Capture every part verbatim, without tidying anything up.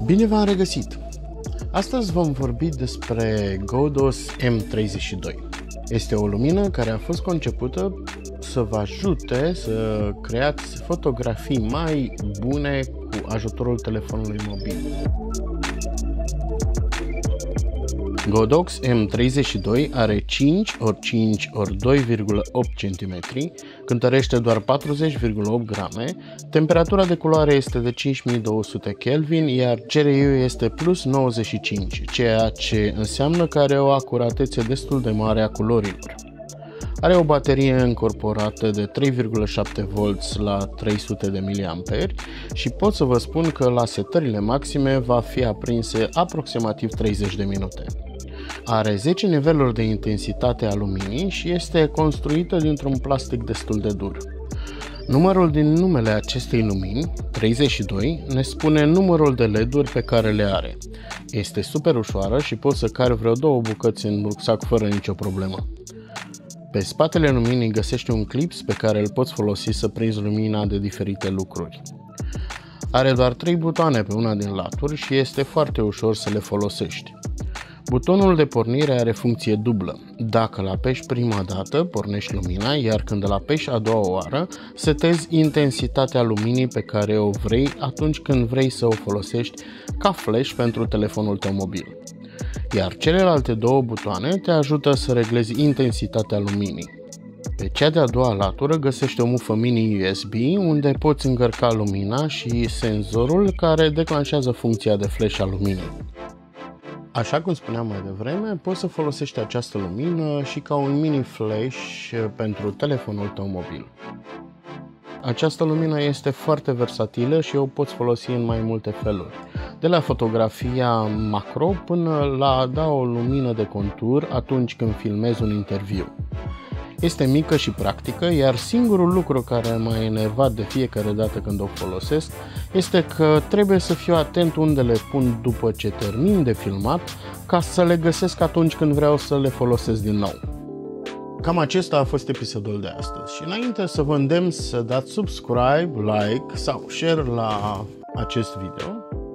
Bine v-am regăsit! Astăzi vom vorbi despre Godos M treizeci și doi. Este o lumină care a fost concepută să vă ajute să creați fotografii mai bune cu ajutorul telefonului mobil. Godox M treizeci și doi are cinci ori cinci ori doi virgulă opt centimetri, cântărește doar patruzeci virgulă opt grame, temperatura de culoare este de cinci mii două sute Kelvin, iar C R I este plus nouăzeci și cinci, ceea ce înseamnă că are o acuratețe destul de mare a culorilor. Are o baterie încorporată de trei virgulă șapte volți la trei sute de miliamperi și pot să vă spun că la setările maxime va fi aprinse aproximativ treizeci de minute. Are zece niveluri de intensitate a luminii și este construită dintr-un plastic destul de dur. Numărul din numele acestei lumini, treizeci și doi, ne spune numărul de L E D-uri pe care le are. Este super ușoară și poți să cari vreo două bucăți în rucsac fără nicio problemă. Pe spatele luminii găsești un clips pe care îl poți folosi să prinzi lumina de diferite lucruri. Are doar trei butoane pe una din laturi și este foarte ușor să le folosești. Butonul de pornire are funcție dublă. Dacă îl apeși prima dată, pornești lumina, iar când îl apeși a doua oară, setezi intensitatea luminii pe care o vrei atunci când vrei să o folosești ca flash pentru telefonul tău mobil. Iar celelalte două butoane te ajută să reglezi intensitatea luminii. Pe cea de-a doua latură găsești o mufă mini U S B unde poți încărca lumina și senzorul care declanșează funcția de flash a luminii. Așa cum spuneam mai devreme, poți să folosești această lumină și ca un mini flash pentru telefonul tău mobil. Această lumină este foarte versatilă și o poți folosi în mai multe feluri, de la fotografia macro până la a da o lumină de contur atunci când filmezi un interviu. Este mică și practică, iar singurul lucru care m-a enervat de fiecare dată când o folosesc este că trebuie să fiu atent unde le pun după ce termin de filmat ca să le găsesc atunci când vreau să le folosesc din nou. Cam acesta a fost episodul de astăzi și înainte să vă îndemn să dați subscribe, like sau share la acest video,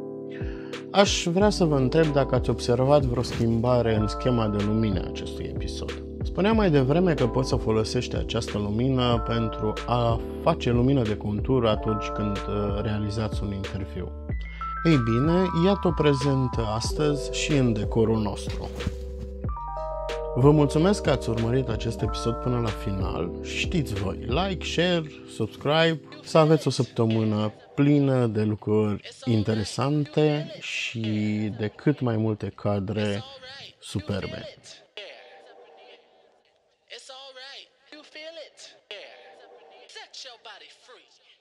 aș vrea să vă întreb dacă ați observat vreo schimbare în schema de lumină a acestui episod. Spuneam mai devreme că poți să folosești această lumină pentru a face lumină de contur atunci când realizați un interviu. Ei bine, iată-o prezentă astăzi și în decorul nostru. Vă mulțumesc că ați urmărit acest episod până la final. Știți voi, like, share, subscribe, să aveți o săptămână plină de lucruri interesante și de cât mai multe cadre superbe. It's all right. You feel it? Yeah. Set your body free.